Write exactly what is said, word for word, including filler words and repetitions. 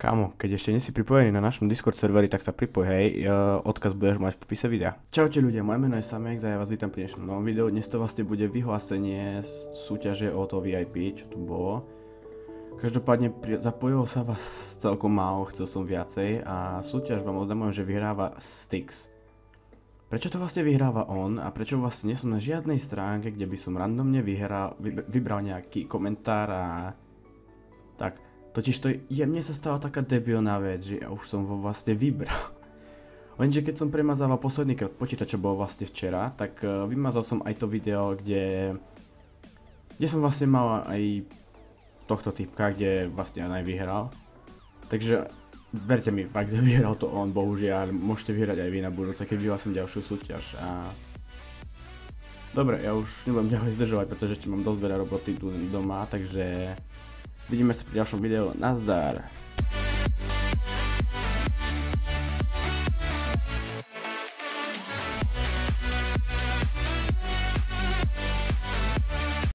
Kámo, keď ešte nie si pripojený na našom Discord serveri, tak sa pripoj, hej, e, odkaz budeš mať v popise videa. Čaute ľudia, moje meno je Samek, ja vás vítam pri dnešnom novom videu. Dnes to vlastne bude vyhlásenie z súťaže o to vé í pé, čo tu bolo. Každopádne pri- zapojilo sa vás celkom málo, chcel som viacej a súťaž vám oznamujem, že vyhráva Styx. Prečo to vlastne vyhráva on a prečo vlastne nie som na žiadnej stránke, kde by som randomne vyhral, vy- vybral nejaký komentár a tak. Totiž to je, mne sa stala taká debilná vec, že ja už som ho vlastne vybral. Lenže keď som premazával posledný krát počítač, čo bolo vlastne včera, tak uh, vymazal som aj to video, kde, kde som vlastne mal aj tohto typka, kde vlastne aj vyhral. Takže verte mi, fakt, vyhral to on, bohužiaľ, môžete vyhrať aj vy na budúce, keď vyhlasím ďalšiu súťaž. A... Dobre, ja už nebudem ďalej zdržovať, pretože ešte mám dosť veľa roboty tu doma, takže... Vidíme sa pri ďalšom videu. Nazdar.